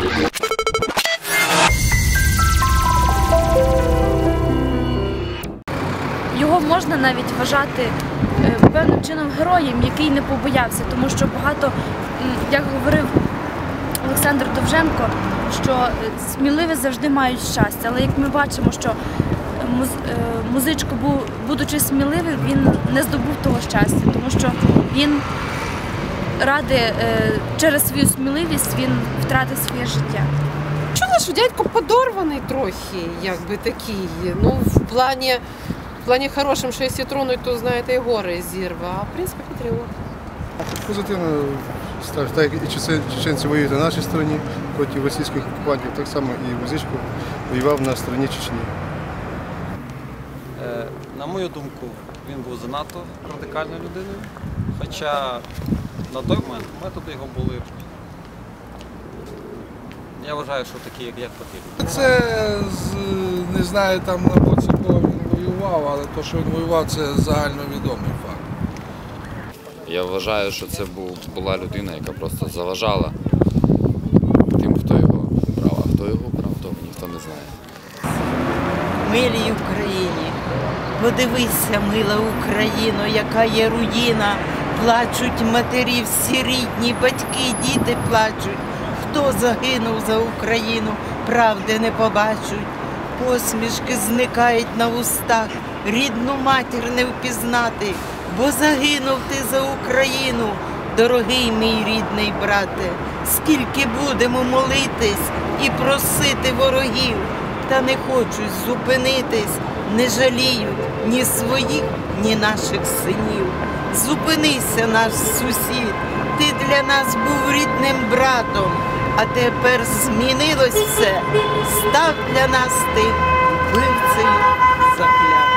Його можна навіть вважати певним чином героєм, який не побоявся, тому що багато, як говорив Олександр Довженко, що сміливі завжди мають щастя. Але як ми бачимо, що Музичко, будучи сміливим, він не здобув того щастя, тому що він через свою сміливість він втратив своє життя. Чула, що дядько подорваний трохи, якби такий. Ну, в плані хорошим, що якщо тронуть, то, знаєте, і гори зірве, а в принципі патріот. Позитивно ставлю. Так як і чеченці воюють на нашій стороні проти російських окупантів, так само і Музичко воював на стороні Чечні. На мою думку, він був занадто радикальною людиною, хоча на той момент методи його були, я вважаю, що такі, як потрібно. Це, не знаю, там на боці кого він воював, але те, що він воював, це загальновідомий факт. Я вважаю, що це була людина, яка просто заважала тим, хто його брав. А хто його брав, того ніхто не знає. Милій Україні, подивися, мила Україно, яка є руїна. Плачуть матері всі рідні, батьки, діти плачуть. Хто загинув за Україну, правди не побачуть. Посмішки зникають на устах, рідну матір не впізнати. Бо загинув ти за Україну, дорогий мій рідний брате. Скільки будемо молитись і просити ворогів, та не хочуть зупинитись, не жаліють ні своїх, ні наших синів. Зупинися, наш сусід, ти для нас був рідним братом, а тепер змінилось все, став для нас ти вбивцею заклятим.